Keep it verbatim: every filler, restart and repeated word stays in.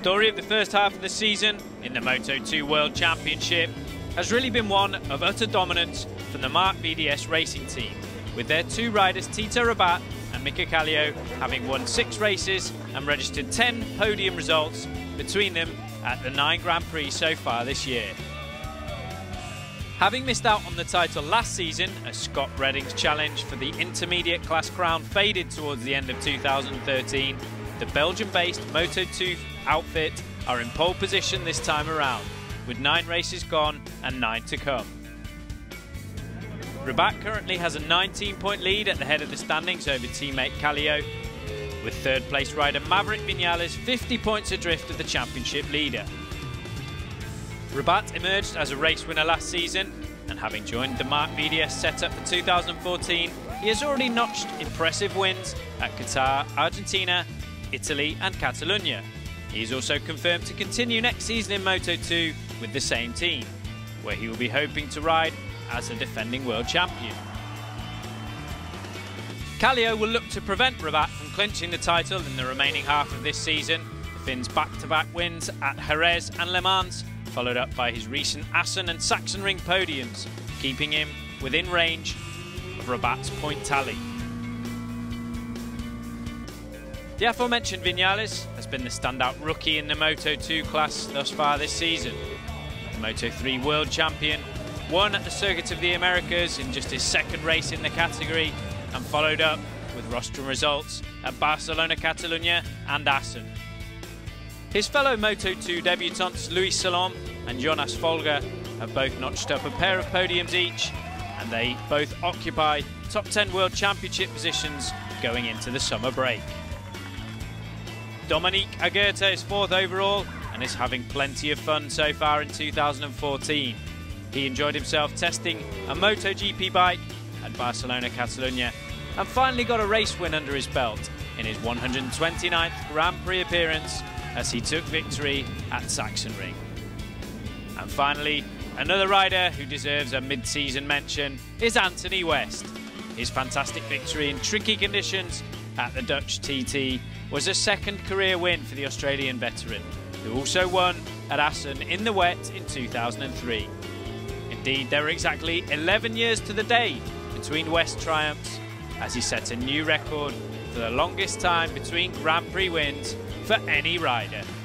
story of the first half of the season in the Moto two World Championship has really been one of utter dominance from the Marc V D S racing team, with their two riders Tito Rabat and Mika Kallio having won six races and registered ten podium results between them at the nine Grand Prix so far this year. Having missed out on the title last season as Scott Redding's challenge for the intermediate class crown faded towards the end of two thousand thirteen, the Belgian-based Moto two outfit are in pole position this time around, with nine races gone and nine to come. Rabat currently has a nineteen point lead at the head of the standings over teammate Kallio, with third place rider Maverick Vinales fifty points adrift of the championship leader. Rabat emerged as a race winner last season, and having joined the Marc V D S setup for two thousand fourteen, he has already notched impressive wins at Qatar, Argentina, Italy and Catalonia. He is also confirmed to continue next season in Moto two with the same team, where he will be hoping to ride as a defending world champion. Kallio will look to prevent Rabat from clinching the title in the remaining half of this season. The Finn's back-to-back wins at Jerez and Le Mans, followed up by his recent Assen and Sachsenring podiums, keeping him within range of Rabat's point tally. The aforementioned Vinales has been the standout rookie in the Moto two class thus far this season. The Moto three World Champion won at the Circuit of the Americas in just his second race in the category, and followed up with rostrum results at Barcelona, Catalunya and Assen. His fellow Moto two debutants Luis Salom and Jonas Folger have both notched up a pair of podiums each, and they both occupy top ten World Championship positions going into the summer break. Dominique Aguirre is fourth overall and is having plenty of fun so far in two thousand fourteen. He enjoyed himself testing a MotoGP bike at Barcelona, Catalunya, and finally got a race win under his belt in his one hundred twenty-ninth Grand Prix appearance as he took victory at Sachsenring. And finally, another rider who deserves a mid-season mention is Anthony West. His fantastic victory in tricky conditions at the Dutch T T was a second career win for the Australian veteran, who also won at Assen in the wet in two thousand three. Indeed, there were exactly eleven years to the day between West triumphs, as he set a new record for the longest time between Grand Prix wins for any rider.